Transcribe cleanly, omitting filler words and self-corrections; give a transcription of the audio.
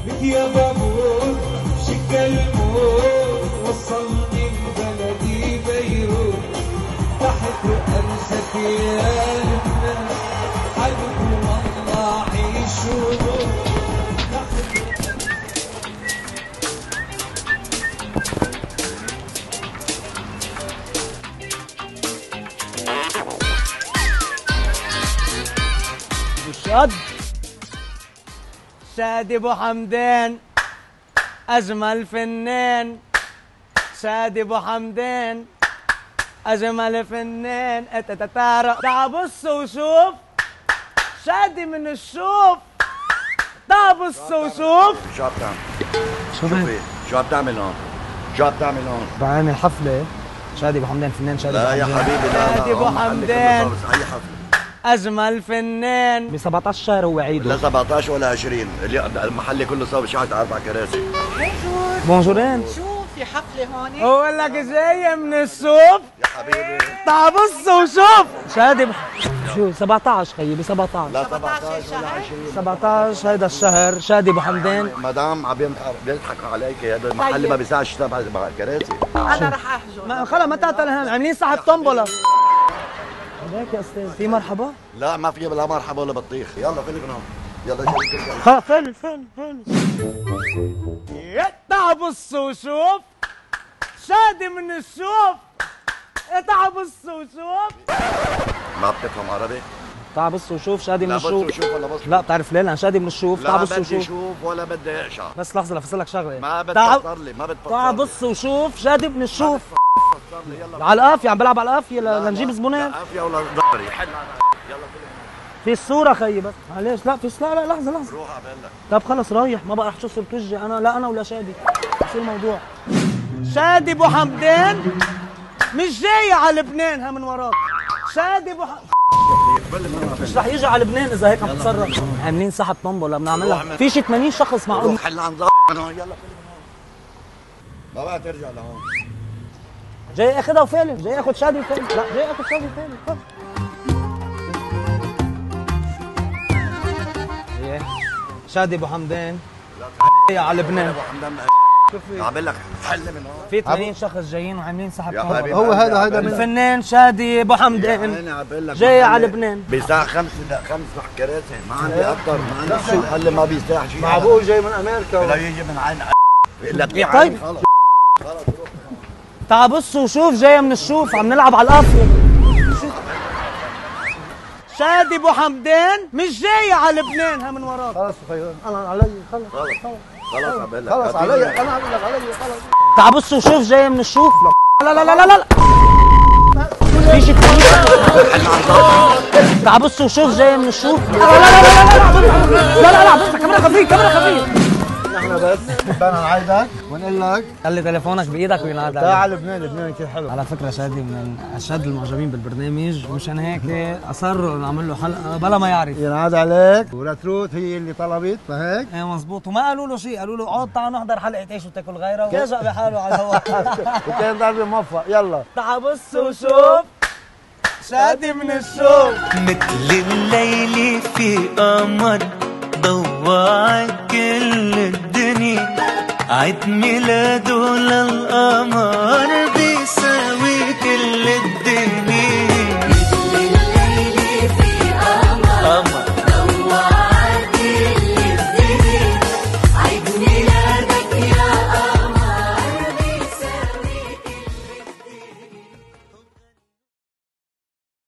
بك يا بابور شك الموت وصلني لبلدي بيروت تحت رؤسك يا لبنان حبك والله عيشوا شاد شادي ابو حمدان اجمل فنان شادي ابو حمدان اجمل فنان تعال بص وشوف شادي من الشوف تعال بص وشوف شو عم تعمل؟ شو عم تعمل هون؟ شو عم تعمل هون؟ بعمل حفلة شادي ابو حمدان فنان شادي لا يا حبيبي لا شادي ابو حمدان اي حفلة اجمل فنان ب 17 شهر هو عيده لا 17 ولا 20 المحل كله صار شحت 4 كراسي بونجورين شو في حفلة هون؟ بقول لك جاي من السوق يا حبيبي تعال بص وشوف شادي شو 17 خيي ب 17 لا 17 ولا 20 17 هيدا الشهر شادي ابو حمدان مدام عم بيضحكوا عليك هذا المحل ما بيسعش 7 كراسي أنا رح أحجر خلص ما تعطل هم عاملين صاحب طنبله هيك يا استاذ في مرحبا؟ لا ما في لا مرحبا ولا بطيخ يلا فيني من هون يلا خلص فين تعال بص وشوف شادي من الشوف تعال بص وشوف ما بتفهم عربي؟ تعال بص وشوف شادي من لا الشوف بص وشوف ولا بص لا بتعرف ليه؟ لأن شادي من الشوف تعال بص لا وشوف بدي شوف ولا بدي اشعر بس لحظة لفصل لك شغلة ما بتفسر لي ما بتفسر تعال بص وشوف شادي من الشوف على القافية عم بلعب على القافية لنجيب زبونات قافية ولا ظهري حل يلا في الصورة خيي بس معلش لا في لا لحظة روح عبالك طب خلص رايح ما بقى رح شو صرت وجهي انا لا انا ولا شادي شو الموضوع شادي ابو حمدان مش جاي على لبنان ها من وراك شادي ابو مش رح يجي على لبنان اذا هيك عم تتصرف عاملين سحب طنبله بنعملها في شي 80 شخص معقول روح حل عن ظهري يلا ما بقى ترجع لهون جاي اخذها وفالت جاي اخذ شادي وفالت لا جاي اخذ شادي وفالت شادي ابو حمدان على لبنان ابو حمدان عم بقول لك حل من هون في 80 شخص جايين وعاملين سحب طنبله هو هذا الفنان شادي ابو حمدان جاي على لبنان بيساع 5 كراسي ما عندي اكثر ما عندي شو محل ما بيساع شيء معقول جاي من امريكا لا يجي من عين بيقول لك في طيب. عين خلص تعال بص وشوف جايه من الشوف عم نلعب على القافيه شادي ابو حمدان مش جاي على لبنان ها من وراك خلص خيو انا علي خلص خلص عم بقول لك خلص علي انا عم بقول لك علي خلص تعال بص وشوف جايه من الشوف لا لا لا لا لا في شيء تعال بص وشوف جايه من الشوف لا لا لا لا لا لا بص كاميرا خفيف كاميرا خفيف نحن بس بدنا نعيدك ونقول لك خلي تليفونك بايدك وينادى تعال لبنان لبنان كثير حلو على فكره شادي من اشد المعجبين بالبرنامج ومشان هيك اصروا نعمل له حلقه بلا ما يعرف ينعاد عليك وراتروت هي اللي طلبت فهيك ايه مزبوط وما قالوا له شيء قالوا له اقعد تعال نحضر حلقه عيش وتاكل غيرها وفاجأ بحاله على الهواء وكان ضربه موفق يلا تعال بص وشوف شادي من الشوف مثل الليل في قمر ضوى كل الدنيا عيد ميلاده للقمر